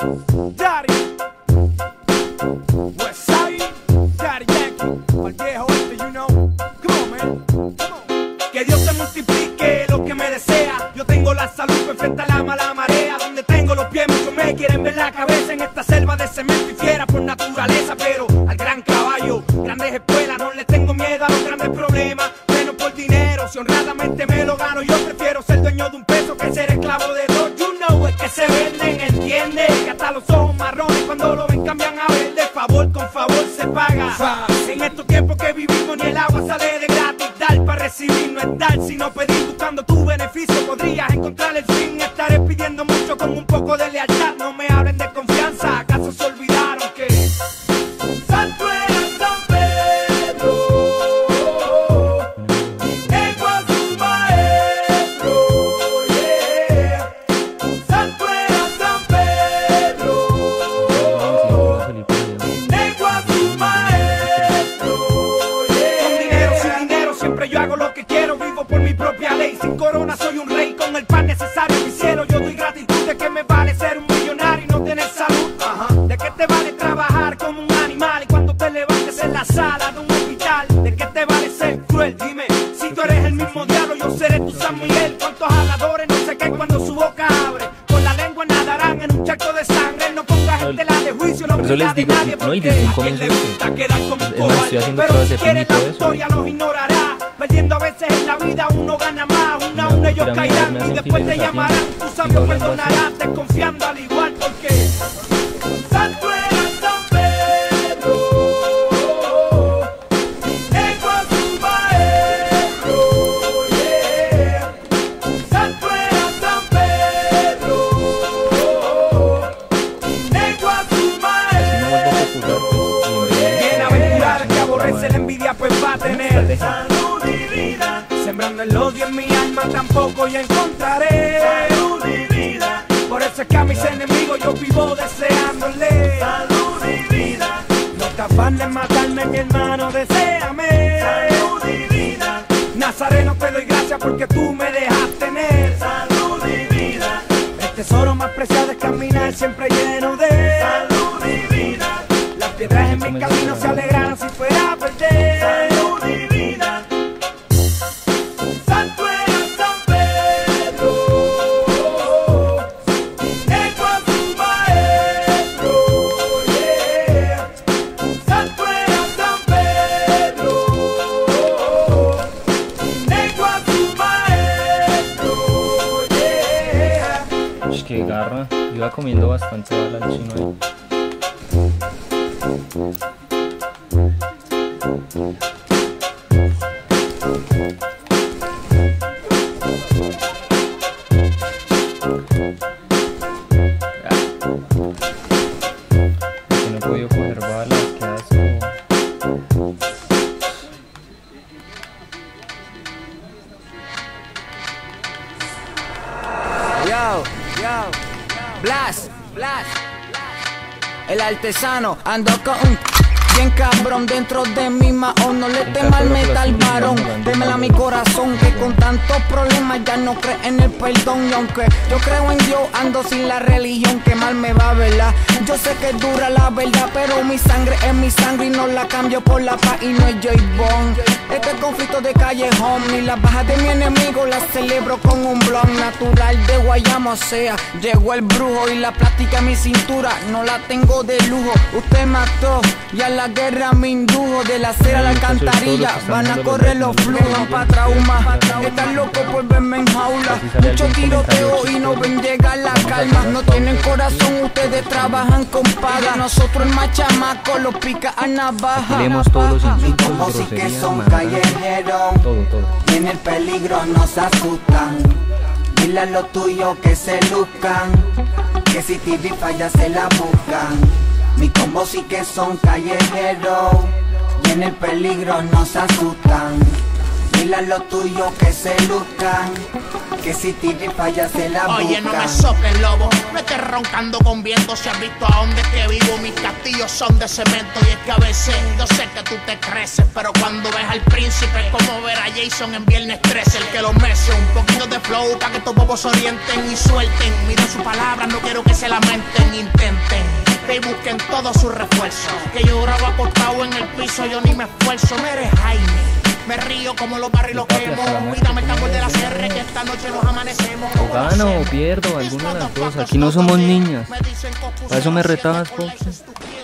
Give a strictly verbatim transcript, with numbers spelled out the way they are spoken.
Daddy, Westside, Daddy Yankee, al viejo este, you know. Come on, man, come on. Que Dios te multiplique lo que me desea. Yo tengo la salud perfecta, la mala marea. Donde tengo los pies, muchos me quieren ver la cabeza. En esta selva de cemento y fiera por naturaleza. Pero al gran caballo, grandes escuelas, no le tengo miedo a los grandes problemas. Menos por dinero, si honradamente me lo gano. Yo prefiero ser dueño de un peso que ser esclavo de dos. You know, es que se venden, entiende. Que hasta los ojos marrones cuando lo ven cambian a verde. Favor con favor se paga. En estos tiempos que vivimos ni el agua sale de gratis. Dar para recibir no es dar, sino pedir. Buscando tu beneficio podrías encontrar el fin. Estaré pidiendo mucho con un poco de lealtad. No me hablen de confianza, ¿acaso se olvidaron que Santo era San Pedro? Llegó a su maestro, yeah. Santo era San Pedro. Llegó a su maestro, yeah. Con dinero, sin dinero, siempre yo hago lo que quiero. Vivo por mi propia ley, sin corona soy un rey. Con el pan necesario en mi cielo yo doy gratitud. ¿De qué me vale ser un millonario y no tener salud? Ajá. ¿De qué te vale trabajar como un animal y cuando te levantes en la sala de un hospital? ¿De qué te vale ser cruel? Dime, si tú eres el mismo diablo yo seré tu San Miguel. ¿Cuántos habladores no se caen cuando su boca abre? Con la lengua nadarán en un charco de sangre. No pongas en tela de juicio la humildad de nadie, porque a quien le gusta quedar como un cobarde. Pero si quiere la victoria los ignorará. Perdiendo a veces en la vida uno gana más. Uno a uno ellos caerán y después te llamarán. Tu sabio perdonará desconfiando al igual, porque Santo era San Pedro. Llegó a su maestro, yeah. Santo era San Pedro. Llegó a su maestro, yeah. Bienaventurado que aborrece la envidia pues va a tener salud y vida. Sembrando el odio en mi alma tampoco yo encontraré salud y vida. Por eso es que a mis enemigos yo vivo deseándole salud y vida. No te afanes matarme, mi hermano, deséame salud y vida. Nazareno, te doy gracias porque tú me dejas tener salud y vida. El tesoro más preciado es caminar siempre lleno de salud y vida. Las piedras en mi camino se alegrarán si fuera a perder salud y vida. Santo era San Pedro. Llegó a su maestro, yeah. Santo era San Pedro. Llegó a su maestro, yeah. Uy, qué garra. Iba comiendo bastante bala el chino ahí. No he podido coger balas, qué asco. Yo, yo, Blast, Blast, el artesano, ando con un bien cabrón dentro de mi maón. No le temas al metal varón, démela a mi corazón, que con tantos problemas ya no cree en el perdón. Y aunque yo creo en Dios, ando sin la religión, que mal me va, ¿verdad? Yo sé que es dura la verdad, pero mi sangre es mi sangre y no la cambio por la paz y no es J Bond. Este conflicto de callejón, ni las bajas de mi enemigo las celebro con un blon natural de Guayama. O sea, llegó el brujo y la plástica en mi cintura no la tengo de lujo. Usted mató y a la guerra me indujo, de la acera a la alcantarilla van a correr los flujos pa' trauma. Están locos por verme en jaula, mucho tiroteo y no ven llegar la calma. No tienen corazón, ustedes trabajan con paga. Nosotros el machamaco los pica a navaja. Leemos todos los insultos, como si que groserías, son mano. callejeros, Todo, todo. y en el peligro nos asustan. Dile a los tuyos que se luzcan, que si T V falla se la buscan. Mi combo sí que son callejeros, y en el peligro nos asustan. Dile a los tuyos que se luzcan, que si T V falla se la buscan. Oye, no me soques, lobo, no estés roncando con viento. Si has visto a dónde que vivo, mis castillos son de cemento. Y es que a veces yo sé sé que tú te creces, pero cuando ves al príncipe es como ver a Jason en Viernes trece. El que lo mece, un poquito de flow para que estos bobos se orienten y suelten. Miren sus palabras, no quiero que se lamenten, intenten y busquen todos sus refuerzos. Que yo grabo acostado en el piso, yo ni me esfuerzo. Mere Jaime, me río como los barrios quemo. Cuídame el tambor de la C R que esta noche nos amanecemos. O gano o pierdo, alguna de las dos. Aquí no somos niñas. Para eso me retabas, Pops.